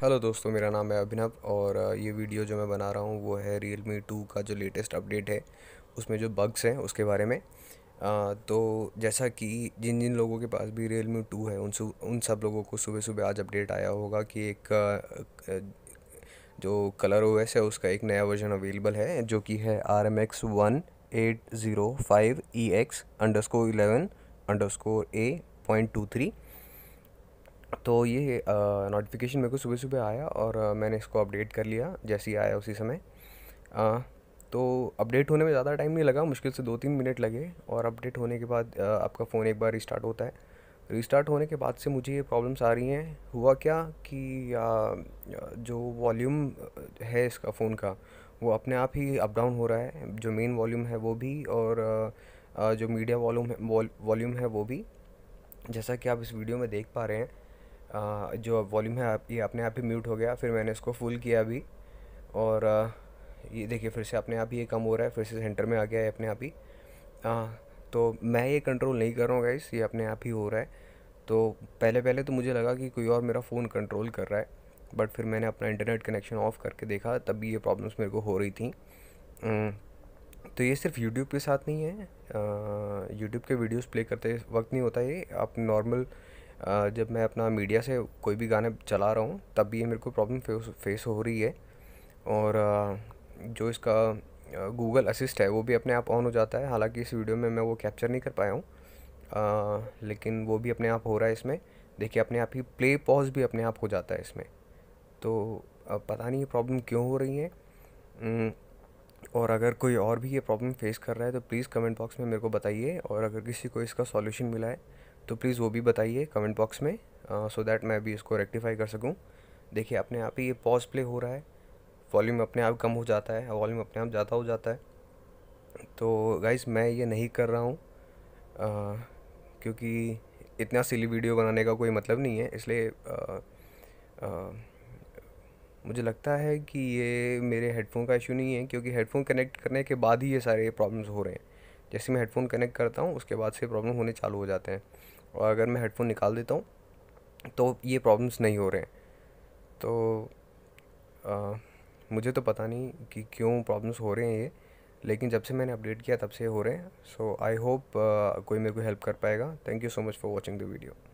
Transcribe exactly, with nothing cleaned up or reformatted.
Hello दोस्तों, मेरा नाम है अभिनव और अ, ये वीडियो जो मैं बना रहा हूँ वो है Realme टू का जो लेटेस्ट अपडेट है उसमें जो बग्स हैं उसके बारे में। अ, तो जैसा कि जिन जिन लोगों के पास भी Realme टू है उन सु, उन सब लोगों को सुबह सुबह आज अपडेट आया होगा कि एक अ, अ, जो कलर ओएस है उसका एक नया वर्जन अवेलेबल है जो कि है R M X one eight zero five E X underscore eleven underscore A point two three. तो ये नोटिफिकेशन मेरे को सुबह सुबह आया और अ, मैंने इसको अपडेट कर लिया जैसे ही आया उसी समय। अ, तो अपडेट होने में ज़्यादा टाइम नहीं लगा, मुश्किल से दो तीन मिनट लगे और अपडेट होने के बाद अ, आपका फ़ोन एक बार रिस्टार्ट होता है। रिस्टार्ट होने के बाद से मुझे ये प्रॉब्लम्स आ रही हैं। हुआ क्या कि अ, जो वॉल्यूम है इसका फ़ोन का वो अपने आप ही अप डाउन हो रहा है, जो मेन वॉल्यूम है वो भी और अ, अ, जो मीडिया वॉल्यूम है वॉल्यूम है वो भी। जैसा कि आप इस वीडियो में देख पा रहे हैं, अ, जो वॉल्यूम है आप ये अपने आप ही म्यूट हो गया। फिर मैंने इसको फुल किया अभी और अ, ये देखिए फिर से अपने आप ही ये कम हो रहा है, फिर से सेंटर में आ गया है अपने आप ही। अ, तो मैं ये कंट्रोल नहीं कर रहा हूँ गाइस, ये अपने आप ही हो रहा है। तो पहले पहले तो मुझे लगा कि कोई और मेरा फ़ोन कंट्रोल कर रहा है, बट फिर मैंने अपना इंटरनेट कनेक्शन ऑफ़ करके देखा तब भी ये प्रॉब्लम्स मेरे को हो रही थी। अम, तो ये सिर्फ यूट्यूब के साथ नहीं है, यूट्यूब के वीडियोस प्ले करते वक्त नहीं होता ये, आप नॉर्मल जब मैं अपना मीडिया से कोई भी गाने चला रहा हूँ तब भी ये मेरे को प्रॉब्लम फेस फेस हो रही है। और अ, जो इसका गूगल असिस्ट है वो भी अपने आप ऑन हो जाता है, हालांकि इस वीडियो में मैं वो कैप्चर नहीं कर पाया हूँ, अ, लेकिन वो भी अपने आप हो रहा है इसमें। देखिए अपने आप ही प्ले पॉज भी अपने आप हो जाता है इसमें। तो अ, पता नहीं ये प्रॉब्लम क्यों हो रही है। अम, और अगर कोई और भी ये प्रॉब्लम फेस कर रहा है तो प्लीज़ कमेंट बॉक्स में मेरे को बताइए, और अगर किसी को इसका सॉल्यूशन मिला है तो प्लीज़ वो भी बताइए कमेंट बॉक्स में, सो दैट मैं भी इसको रेक्टिफाई कर सकूं। देखिए अपने आप ही ये पॉज प्ले हो रहा है, वॉल्यूम अपने आप कम हो जाता है, वॉल्यूम अपने आप ज़्यादा हो जाता है। तो गाइस मैं ये नहीं कर रहा हूँ अ, क्योंकि इतना सिली वीडियो बनाने का कोई मतलब नहीं है, इसलिए अ, अ, मुझे लगता है कि ये मेरे हेडफ़ोन का इशू नहीं है, क्योंकि हेडफ़ोन कनेक्ट करने के बाद ही ये सारे प्रॉब्लम्स हो रहे हैं। जैसे मैं हेडफ़ोन कनेक्ट करता हूँ उसके बाद से प्रॉब्लम होने चालू हो जाते हैं, और अगर मैं हेडफ़ोन निकाल देता हूँ तो ये प्रॉब्लम्स नहीं हो रहे हैं। तो आ, मुझे तो पता नहीं कि क्यों प्रॉब्लम्स हो रहे हैं ये, लेकिन जब से मैंने अपडेट किया तब से हो रहे हैं। सो आई होप कोई मेरे को हेल्प कर पाएगा। Thank you so much for watching the video.